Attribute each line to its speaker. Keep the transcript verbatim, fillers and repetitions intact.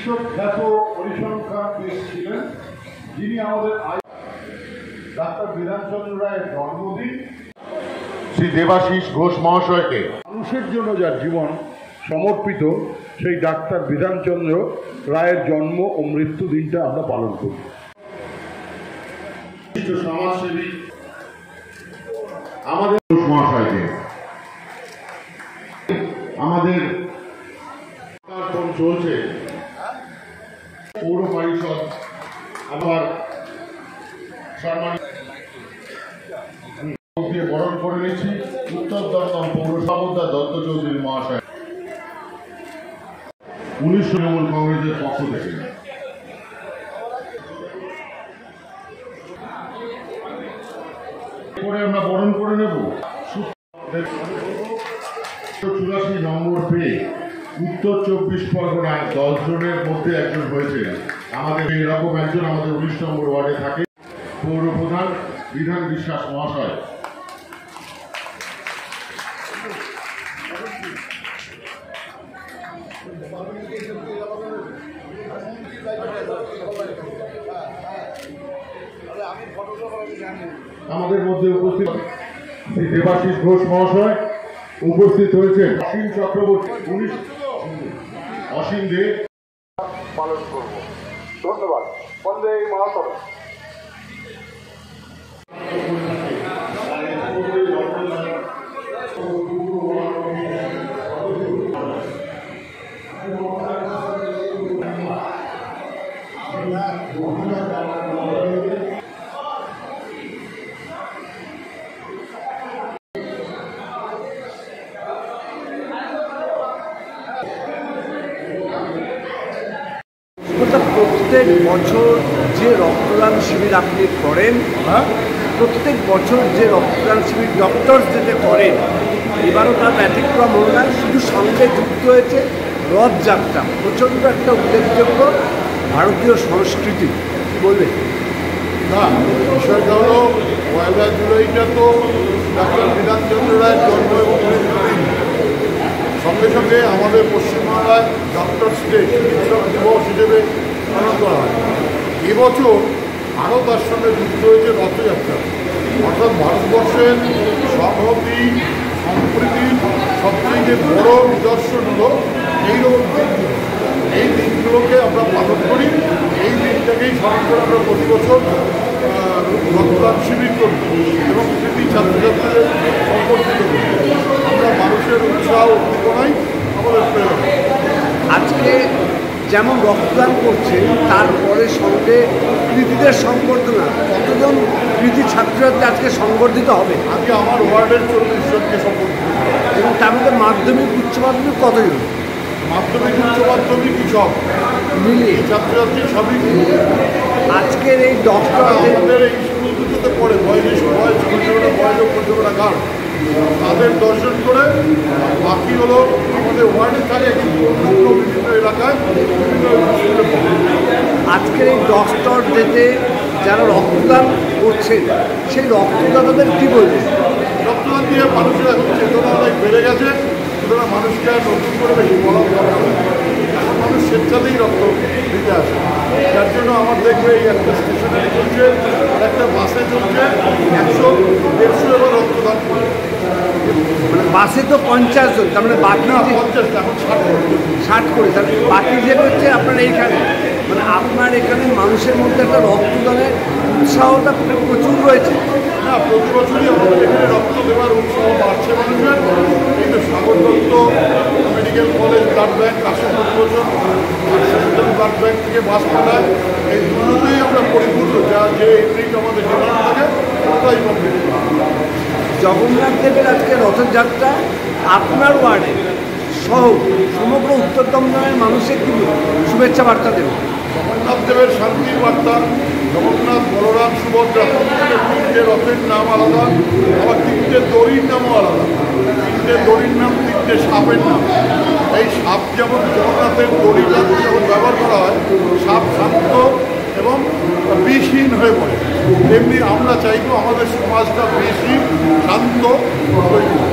Speaker 1: বিশ্বখ্যাত পরিসংখ্যানবিদ ছিলেন, যিনি আমাদের ডাক্তার বিধানচন্দ্র রায়ের জন্মদিন শ্রী দেবাশিস ঘোষ মহাশয়কে মানুষের জন্য যার জীবন সমর্পিত সেই ডাক্তার বিধানচন্দ্র রায়ের জন্ম ও মৃত্যু দিনটা আমরা পালন করি। সমাজসেবী আমাদের মহাশয়কে আমাদের চলছে পৌর পরিষদ আবার সম্মানিত বরণ করে নিচ্ছি উত্তর দমদম পৌরসভা দত্ত চৌধুরী মহাশয় উনিশ তৃণমূল কংগ্রেসের পক্ষ থেকে। পরে আমরা বরণ করে নেব। চুরাশি নম্বর পেয়ে উত্তর চব্বিশ পরগনায় দশ জনের মধ্যে একজন হয়েছে। আমাদের এইরকম একজন আমাদের উনিশ নম্বর ওয়ার্ডে থাকে পৌর প্রধান বিধান বিশ্বাস মহাশয়। আমাদের মধ্যে উপস্থিত শ্রী দেবাশিস ঘোষ মহাশয় উপস্থিত হয়েছেন। অসীম চক্রবর্তী উনিশ অসীম দে পালন করব। ধন্যবাদ। বন্দে মাতরম।
Speaker 2: প্রত্যেক বছর যে রক্তদান শিবির আপনি করেন, প্রত্যেক বছর যে রক্তদান শিবির ডক্টর যেতে করেন, এবারও তার ব্যতিক্রম হল না। শুধু সঙ্গে যুক্ত হয়েছে রথযাত্রা, প্রচণ্ড একটা উল্লেখযোগ্য ভারতীয় সংস্কৃতি। কী বলবেন?
Speaker 1: না, বিষয়টা হলো পয়লা জুলাইটা তো ডাক্তার বিধানচন্দ্র রায়ের জন্ম এবং মৃত্যুদিন। সঙ্গে সঙ্গে আমাদের পশ্চিমবাংলায় ডক্টর ডে চিকিৎসক দিবস হিসেবে পালন করা হয়। এবছর আরও তার সঙ্গে যুক্ত হয়েছে রথযাত্রা, অর্থাৎ ভারতবর্ষের সংহতি সম্প্রীতির সবচেয়ে বড় নিদর্শন হলো এইরকম দিনগুলো। এই দিনগুলোকে আমরা পালন করি। এই দিনটাকেই স্মরণ করে আমরা প্রতি বছর রক্তদান শিবির করি এবং কৃতি ছাত্রছাত্রীদের সম্পর্কিত করি। আমরা মানুষের উৎসাহ উদ্দীপনাই আমাদের প্রেরণা।
Speaker 2: আজকে যেমন রক্তদান করছেন, তারপরে সঙ্গে কৃতিদের সংবর্ধনা, কতজন কৃতি ছাত্রছাত্রী আজকে সংবর্ধিত হবে?
Speaker 1: আজকে আমার ওয়ার্ডের চল্লিশ জনকে সম্বর্ধিত
Speaker 2: এবং তার মধ্যে মাধ্যমিক উচ্চ মাধ্যমিক কতজন?
Speaker 1: মাধ্যমিক উচ্চ মাধ্যমিক সব
Speaker 2: মিলিয়ে
Speaker 1: ছাত্রছাত্রী সবই মিলিয়ে
Speaker 2: আজকের এই ডক্টর
Speaker 1: আমাদের এই স্কুল দুটোতে পড়ে বয়স বয়স পর্যটনা বয়স পর্যটনা গান তাদের দর্শন করে। বাকি হলো আমাদের ওয়ার্ডে থাকে কিন্তু অন্য বিভিন্ন এলাকায় বিভিন্ন স্কুলে পড়ে।
Speaker 2: আজকের এই ডক্টর ডেতে যারা রক্তদান করছেন, সেই রক্তদাতাদের কী বলবেন?
Speaker 1: রক্তদান দিয়ে মানুষের এখন চেতনা অনেক বেড়ে গেছে, সুতরাং মানুষকে আর নতুন করে বেশি বলা দরকার নেই। এখন মানুষ স্বেচ্ছাতেই রক্ত দিতে আসে। যার জন্য আমার দেখবে এই একটা স্টেশনারি চলছে আর একটা বাসে চলছে একশো দেড়শো এবার রক্তদান করে।
Speaker 2: মানে বাসে তো পঞ্চাশ জন, তার মানে বাকি
Speaker 1: পঞ্চাশ এখন ষাট করে
Speaker 2: ষাট করে তাহলে বাকি যে হচ্ছে আপনার এইখানে, মানে আপনার এখানে মানুষের মধ্যে একটা রক্তদানের উৎসাহটা প্রচুর রয়েছে।
Speaker 1: না, প্রতি বছরই আমাদের এখানে রক্ত দেওয়ার উৎসাহ বাড়ছে মানুষের। এই তো Sagar Dutta medical college blood bank Kashipur বছর ব্লাড ব্যাঙ্ক থেকে বাস পাঠায়। এই দুটোতেই আমরা পরিপূর্ণ, যা যে এন্ট্রিটা আমাদের ডিমান্ড থাকে ওটাই কমপ্লিট।
Speaker 2: জগন্নাথ দেবের আজকে রথযাত্রা আপনার ওয়ার্ডে সহ সমগ্র উত্তর দমদমের মানুষের কি শুভেচ্ছা বার্তা দেবেন?
Speaker 1: জগন্নাথ দেবের শান্তির বার্তা। জগন্নাথ, বলরাম, সুভদ্রা প্রত্যেকের তিনটে রথের নাম আলাদা, আবার তিনটে দড়ির নামও আলাদা। তিনটে দড়ির নাম তিনটে সাপের নাম। এই সাপ যেমন জগন্নাথের দড়িটা যখন ব্যবহার করা হয় সাপ শান্ত এবং বিষহীন হয়ে পড়ে, তেমনি আমরা চাইব আমাদের সমাজটা বেশি শান্ত হয়ে